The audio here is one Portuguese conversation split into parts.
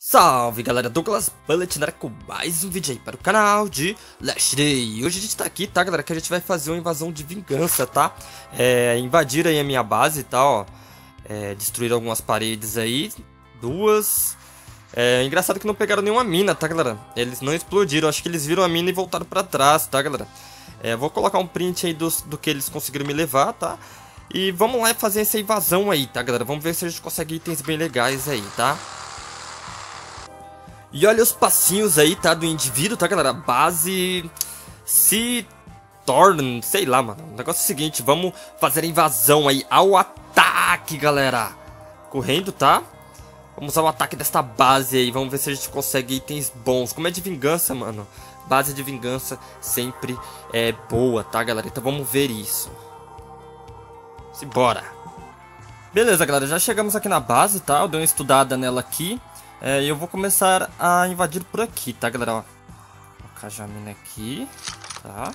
Salve galera, Douglas Bullet com mais um vídeo aí para o canal de Last Day. E hoje a gente tá aqui, tá galera, que a gente vai fazer uma invasão de vingança, tá? Invadir aí a minha base e tal, ó. Destruir algumas paredes aí, duas. Engraçado que não pegaram nenhuma mina, tá galera? Eles não explodiram, acho que eles viram a mina e voltaram pra trás, tá galera? Vou colocar um print aí do que eles conseguiram me levar, tá? E vamos lá fazer essa invasão aí, tá galera? Vamos ver se a gente consegue itens bem legais aí, tá? E olha os passinhos aí, tá, do indivíduo, tá, galera? Base se torna, sei lá, mano. O negócio é o seguinte, vamos fazer a invasão aí ao ataque, galera. Correndo, tá? Vamos usar o ataque desta base aí, vamos ver se a gente consegue itens bons. Como é de vingança, mano, base de vingança sempre é boa, tá, galera? Então vamos ver isso. Simbora. Beleza, galera, já chegamos aqui na base, tá? Eu dei uma estudada nela aqui. E eu vou começar a invadir por aqui, tá, galera? Ó, colocar já a mina aqui, tá?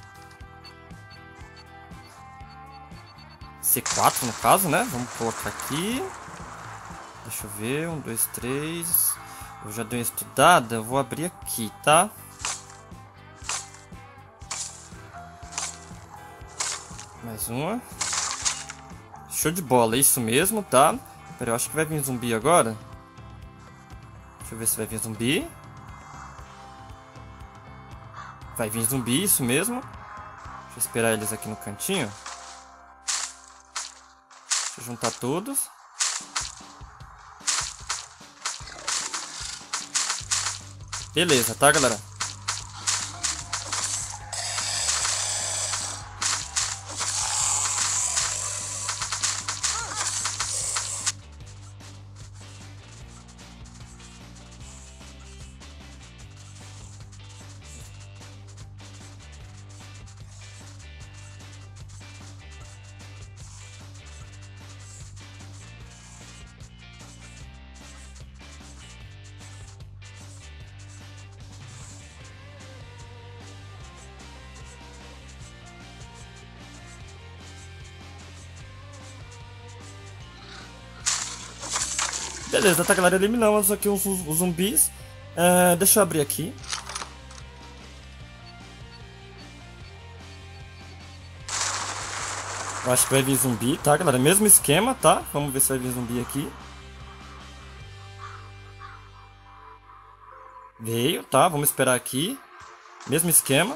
C4 no caso, né? Vamos colocar aqui. Deixa eu ver, 1, 2, 3. Eu já dei uma estudada, eu vou abrir aqui, tá? Mais uma. Show de bola, é isso mesmo, tá? Pera, eu acho que vai vir zumbi agora. Deixa eu ver se vai vir zumbi. Vai vir zumbi, isso mesmo. Deixa eu esperar eles aqui no cantinho. Deixa eu juntar todos. Beleza, tá, galera? Beleza, tá, galera? Eliminamos aqui os zumbis. Deixa eu abrir aqui. Eu acho que vai vir zumbi, tá, galera? Mesmo esquema, tá? Vamos ver se vai vir zumbi aqui. Veio, tá? Vamos esperar aqui. Mesmo esquema.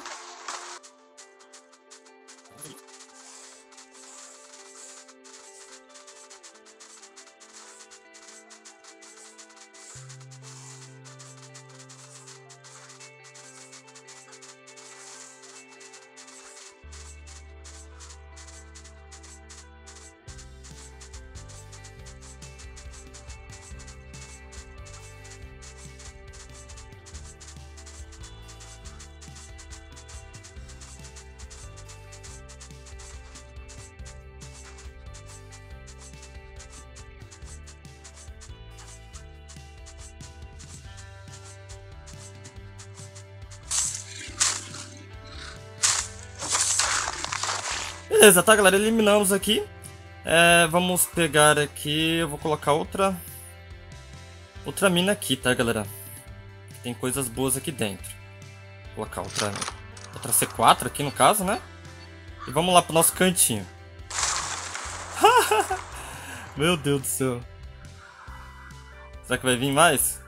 Beleza, tá, galera? Eliminamos aqui. Vamos pegar aqui. Eu vou colocar outra mina aqui, tá, galera? Tem coisas boas aqui dentro. Vou colocar outra C4 aqui no caso, né? E vamos lá pro nosso cantinho. Meu Deus do céu. Será que vai vir mais?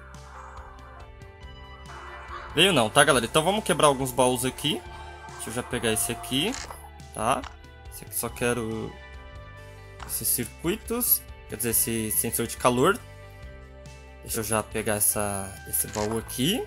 Veio não, tá, galera? Então vamos quebrar alguns baús aqui. Deixa eu já pegar esse aqui, tá? Esse aqui só quero esses circuitos, quer dizer, esse sensor de calor. Deixa eu já pegar esse baú aqui.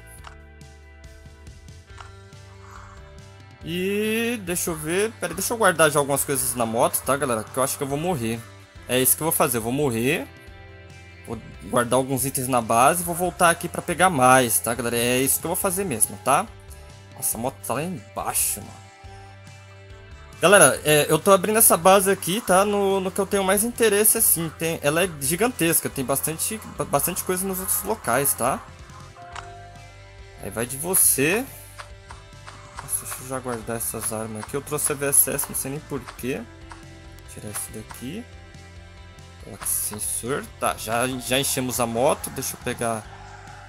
E deixa eu ver, pera, deixa eu guardar já algumas coisas na moto, tá, galera? Que eu acho que eu vou morrer. É isso que eu vou fazer, eu vou morrer. Vou guardar alguns itens na base e vou voltar aqui pra pegar mais, tá, galera? É isso que eu vou fazer mesmo, tá? Nossa, a moto tá lá embaixo, mano. Galera, eu tô abrindo essa base aqui, tá? No que eu tenho mais interesse, assim. Ela é gigantesca, tem bastante coisa nos outros locais, tá? Aí vai de você. Nossa, deixa eu já guardar essas armas aqui. Eu trouxe a VSS, não sei nem porquê. Tirar isso daqui. Coloca esse sensor. Tá, já enchemos a moto. Deixa eu pegar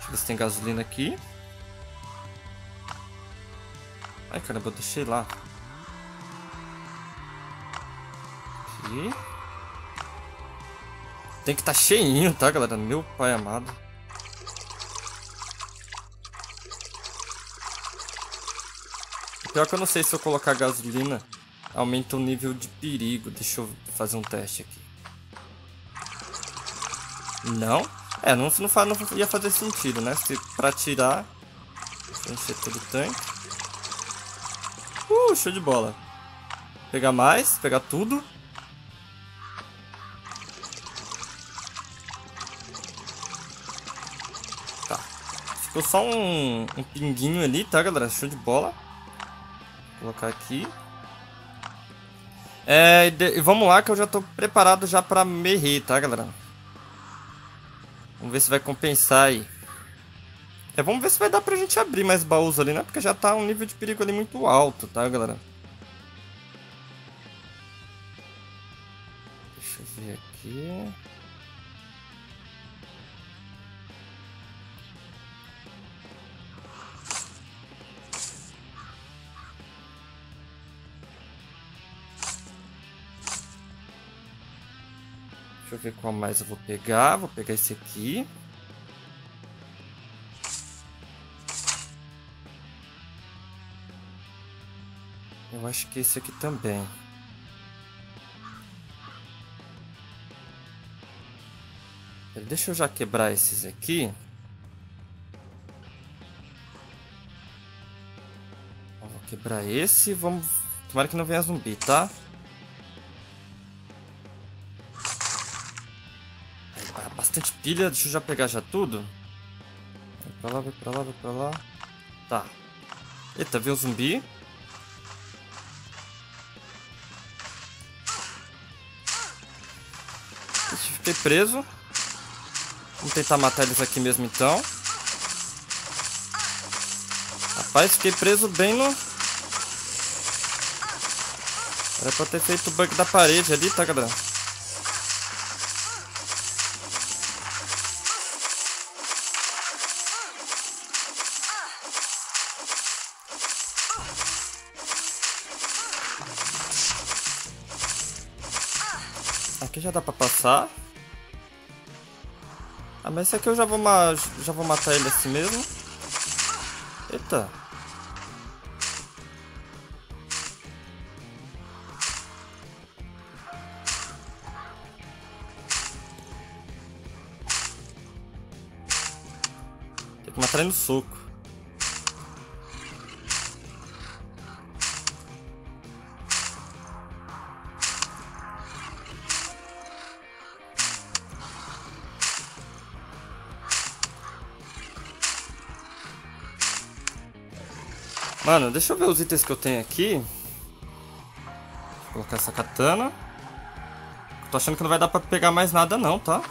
Ver se tem gasolina aqui. Ai, caramba, eu deixei lá. Aqui. Tem que estar cheinho, tá, galera? Meu pai amado. Pior que eu não sei se eu colocar gasolina aumenta o nível de perigo. Deixa eu fazer um teste aqui. Não? É, não ia fazer sentido, né? Se pra tirar... Deixa eu encher todo o tanque. Show de bola. Pegar mais, pegar tudo. Tá. Ficou só um pinguinho ali, tá, galera? Show de bola. Vou colocar aqui. E vamos lá que eu já tô preparado já pra morrer, tá, galera? Vamos ver se vai compensar aí. Vamos ver se vai dar pra gente abrir mais baús ali, né? Porque já tá um nível de perigo ali muito alto, tá, galera? Deixa eu ver aqui. Deixa eu ver qual mais eu vou pegar. Vou pegar esse aqui. Eu acho que esse aqui também. Deixa eu já quebrar esses aqui. Vou quebrar esse. Vamos... Tomara que não venha zumbi, tá? Bastante pilha. Deixa eu já pegar já tudo. Vai pra lá, vai pra lá, vai pra lá. Tá. Eita, veio um zumbi. Fiquei preso. Vamos tentar matar eles aqui mesmo então. Rapaz, fiquei preso bem no... Era pra ter feito o bug da parede ali, tá, galera? Aqui já dá pra passar. Ah, mas esse aqui eu já vou matar ele assim mesmo. Eita. Tem que matar ele no soco. Mano, deixa eu ver os itens que eu tenho aqui. Vou colocar essa katana. Tô achando que não vai dar pra pegar mais nada não, tá?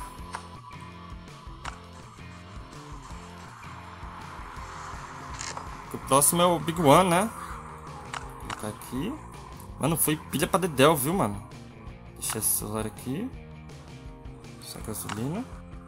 O próximo é o Big One, né? Vou colocar aqui. Mano, foi pilha pra dedéu, viu, mano? Deixa esse celular aqui. Essa gasolina.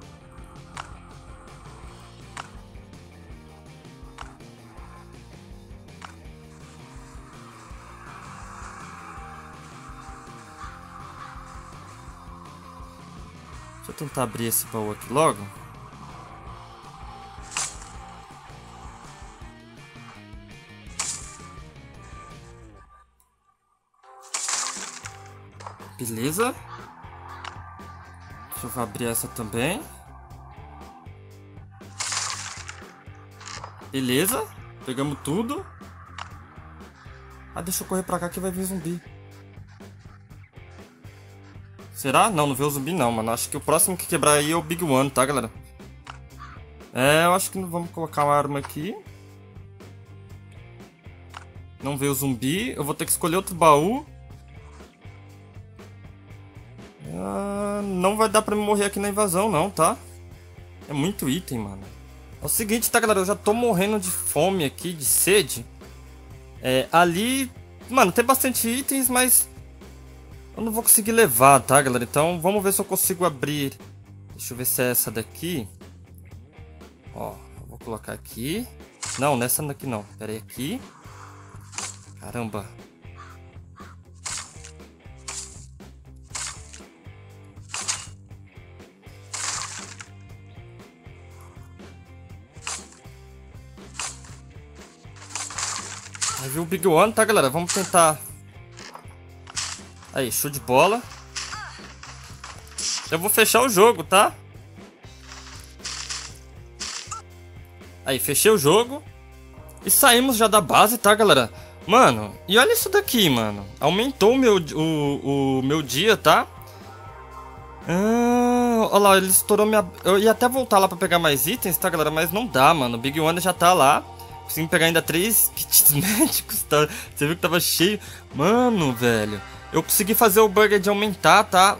Deixa eu tentar abrir esse baú aqui logo. Beleza. Deixa eu abrir essa também. Beleza. Pegamos tudo. Ah, deixa eu correr pra cá que vai vir zumbi. Será? Não, não veio o zumbi não, mano. Acho que o próximo que quebrar aí é o Big One, tá, galera? Eu acho que não vamos colocar uma arma aqui. Não veio o zumbi. Eu vou ter que escolher outro baú. Não vai dar pra me morrer aqui na invasão, não, tá? É muito item, mano. É o seguinte, tá, galera? Eu já tô morrendo de fome aqui, de sede. Ali... Mano, tem bastante itens, mas... eu não vou conseguir levar, tá, galera? Então, vamos ver se eu consigo abrir. Deixa eu ver se é essa daqui. Ó, colocar aqui. Não, nessa daqui não. Pera aí, aqui. Caramba. Aí viu o Big One, tá, galera? Vamos tentar. Aí, show de bola. Eu vou fechar o jogo, tá? Aí, fechei o jogo. E saímos já da base, tá, galera? Mano, e olha isso daqui, mano. Aumentou o meu dia, tá? Olha lá, ele estourou minha... Eu ia até voltar lá pra pegar mais itens, tá, galera? Mas não dá, mano. O Big One já tá lá. Consegui pegar ainda 3 kits médicos, tá? Você viu que tava cheio. Mano, velho. Eu consegui fazer o bug de aumentar, tá?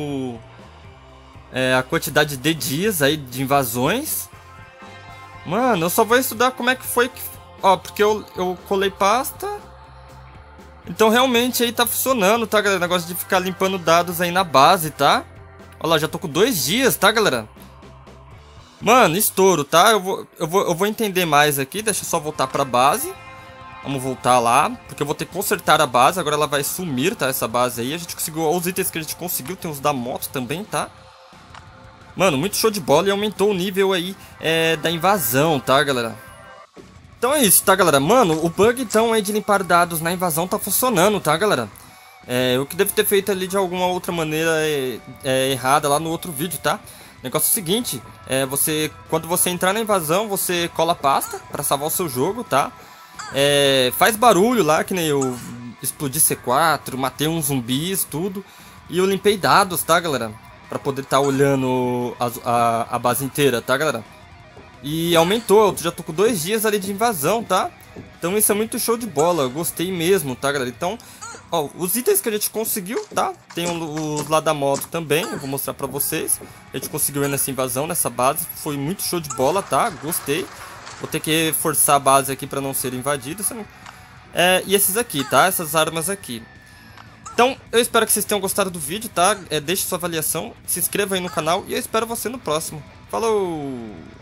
A quantidade de dias aí de invasões. Mano, eu só vou estudar como é que foi que... Ó, porque eu colei pasta. Então realmente aí tá funcionando, tá, galera? O negócio de ficar limpando dados aí na base, tá? Olha lá, já tô com 2 dias, tá, galera? Mano, estouro, tá? Eu vou entender mais aqui. Deixa eu só voltar pra base. Vamos voltar lá, porque eu vou ter que consertar a base. Agora ela vai sumir, tá? Essa base aí. A gente conseguiu os itens que a gente conseguiu. Tem os da moto também, tá? Mano, muito show de bola. E aumentou o nível aí da invasão, tá, galera? Então é isso, tá, galera? Mano, o bug então aí de limpar dados na invasão tá funcionando, tá, galera? Eu que devo ter feito ali de alguma outra maneira errada lá no outro vídeo, tá? O negócio é o seguinte, quando você entrar na invasão, você cola a pasta pra salvar o seu jogo, tá? Faz barulho lá, que nem eu explodi C4, matei uns zumbis, tudo. E eu limpei dados, tá, galera? Pra poder tá olhando a base inteira, tá, galera? E aumentou, eu já tô com 2 dias ali de invasão, tá? Então isso é muito show de bola, eu gostei mesmo, tá, galera? Então, ó, os itens que a gente conseguiu, tá? Tem os lá da moto também, eu vou mostrar pra vocês. A gente conseguiu ir nessa invasão, nessa base, foi muito show de bola, tá? Gostei. Vou ter que forçar a base aqui pra não ser invadida. E esses aqui, tá? Essas armas aqui. Então, eu espero que vocês tenham gostado do vídeo, tá? Deixe sua avaliação, se inscreva aí no canal e eu espero você no próximo. Falou!